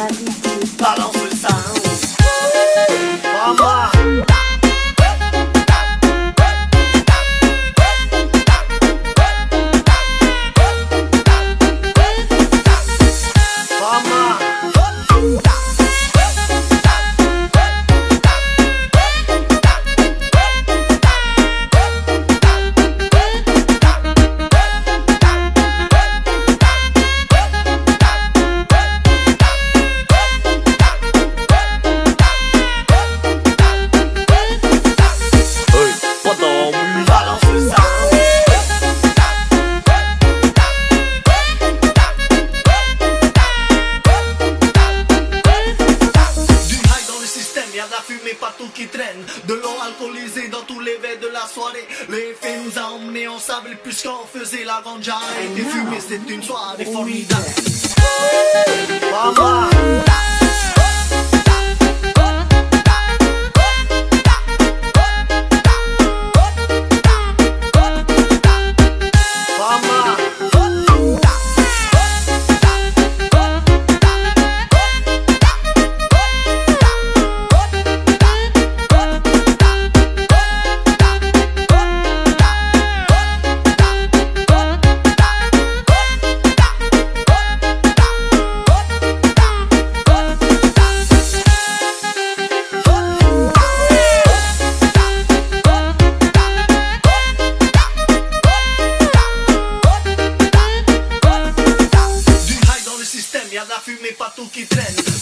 Balance le sound. Mama. Partout qui traîne, de l'eau alcoolisée dans tous les verres de la soirée. L'effet nous a emmenés, on savait plus qu'on faisait la ganja. Et fumée, c'est une soirée formidable. Mama. Y'a de la fumée partout qui traîne.